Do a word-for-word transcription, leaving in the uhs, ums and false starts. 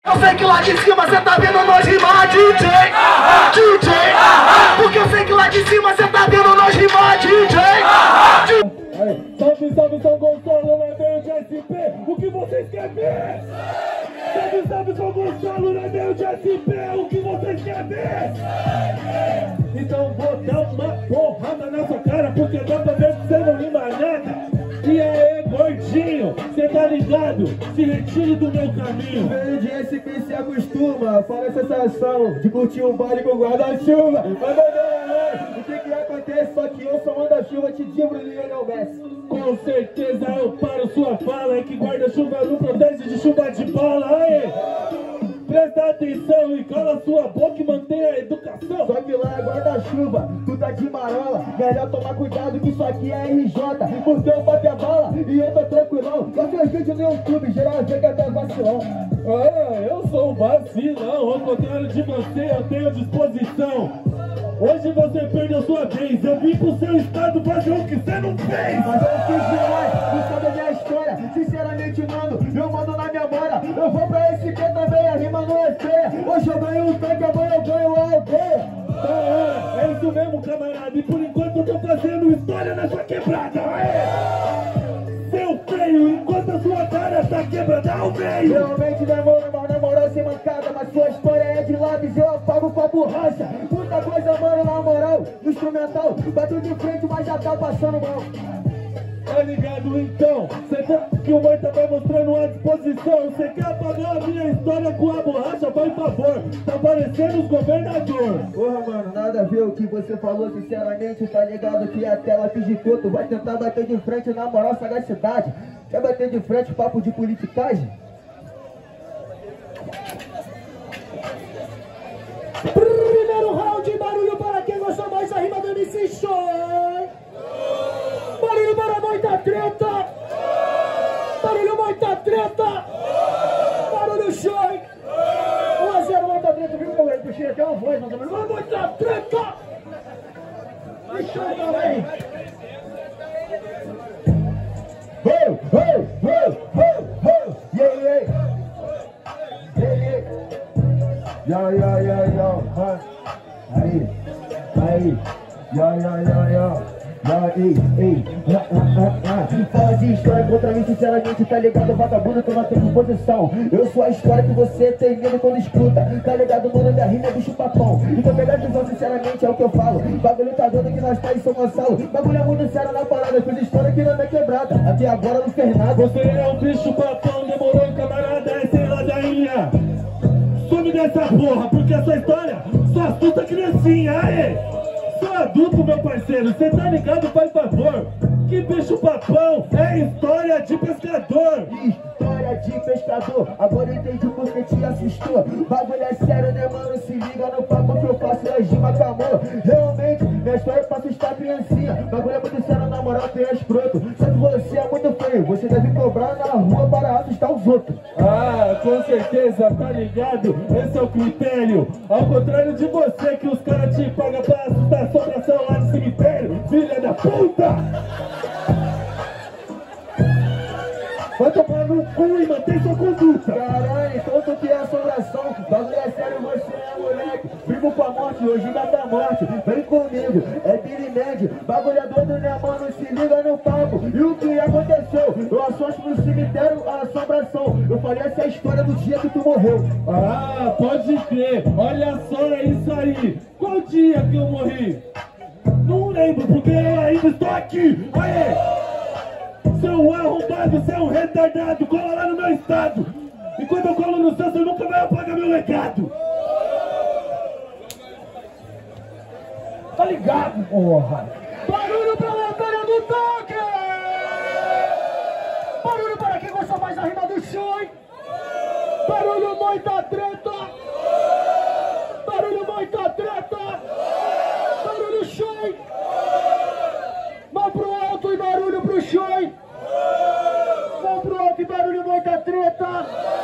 Eu sei que lá de cima cê tá vendo nós rimar, D J, D J, porque eu sei que lá de cima cê tá vendo nós rimar, D J. Salve, salve, São Gonçalo, não é meio de S P, o que vocês querem ver? Salve, salve, São Gonçalo, não é meio de S P, o que vocês querem ver? Então vou dar uma porrada na sua cara, porque dá pra ver que você não rima nada. E aí, gordinho, cê tá ligado? Se retire do meu caminho. Veio de S P se acostuma, fala a sensação de curtir um baile com guarda-chuva. Manda ver, o que que acontece? Só que eu sou manda-chuva, te digo, Lionel Messi. Com certeza eu paro sua fala, é que guarda-chuva não protege de chuva de bola. Aê! Presta atenção e cala sua boca e mantenha a educação. Só que lá é guarda-chuva, tu tá de marola. Melhor tomar cuidado que isso aqui é R J, porque eu bato a bala e eu tô tranquilão. Só que os vídeos no YouTube, geral vê que até vacilão. Ah, eu sou um vacilão, ao contrário de você eu tenho disposição. Hoje você perdeu sua vez, eu vim pro seu estado fazer o que você não fez. Mas eu fiz demais, não sabe a minha história. Sinceramente, mano, eu mando na minha mora. Eu vou pra esse que também, a rima não é feia. Hoje eu ganho um tanque, amanhã eu ganho a aldeia. Tá hora, é isso mesmo, camarada. E por enquanto eu tô fazendo história na sua quebrada. Aê! Seu feio, enquanto a sua cara tá quebrada ao meio. Realmente demora, mas na moral sem mancada. Mas sua história é de lápis, eu apago com a borracha. Muita coisa, mano, na moral. No instrumental, bato de frente, mas já tá passando mal. Tá ligado então? Cê tá que o Morta vai mostrando a disposição. Cê quer apagar a minha história com a borracha? Vai, por favor. Tá parecendo os governador. Porra, mano, nada a ver o que você falou. Sinceramente, tá ligado que a tela fiz de coto. Vai tentar bater de frente na moral, sagacidade. Quer bater de frente, papo de politicagem? Primeiro round, barulho para quem gosta mais da rima do M C Show. Barulho para muita treta. Barulho muita treta. Barulho show. um a zero muita treta, viu, meu? Eu puxei até uma voz, mas barulho muita treta. E show também. Ho, ho, ho, ho, ho. Yeah, yeah. Yeah, yeah. Yo, yo, yo, yo. Huh? Aí, aí. Yo, yo, yo, yo. Não, ei, ei, ah, ah, ah, ah. Fala de história contra mim, sinceramente, tá ligado, vagabundo, tô na tua posição. Eu sou a história que você tem medo quando escuta. Tá ligado, mano, minha rima é bicho papão. Então pegar a visão, sinceramente, é o que eu falo. Bagulho tá doido que nós tá em São Gonçalo. Bagulho é muito sério na parada, fiz história que não é quebrada. Até agora não fez nada. Você é um bicho papão, demorou, camarada, é sei lá da ilha. Some dessa porra, porque essa história só assusta criancinha, aê! Sou adulto, meu parceiro, cê tá ligado, faz favor. Que bicho papão, é história de pescador. História de pescador, agora eu entendi porque te assustou. Bagulho é sério, né, mano? Se liga no papo que eu faço, é gima com amor. Realmente, minha história é pra assustar a criancinha. Bagulho é muito sério, na moral, tu é escroto. Só que você é muito feio, você deve cobrar na rua para assustar os outros. Ah, com certeza, tá ligado? Esse é o critério. Ao contrário de você, que os caras te pagam pra assustar a assombração lá no cemitério, filha da puta! Vai tomar no cu e mantém sua conduta. Caralho, então tu que é assombração. Bagulho é sério, você é moleque. Vivo com a morte, hoje ainda tá morte. Vem comigo, é Billy Mandy. Bagulho é doido, né, mano? Se liga no papo. E o que aconteceu? Eu associo no cemitério a assombração. Eu falei essa é a história do dia que tu morreu. Ah, pode crer. Olha só, é isso aí. Qual dia que eu morri? Não lembro, porque eu ainda estou aqui. Aê! Seu arrombado, seu retardado, cola lá no meu estado. E quando eu colo no seu, você nunca vai apagar meu legado. Tá ligado, porra? Barulho pra lendária do toque. Barulho para quem gosta mais da rima do show. Barulho muita treta. Barulho muita treta. Barulho show. Mão pro alto e barulho pro show. Mão pro alto e barulho muita treta.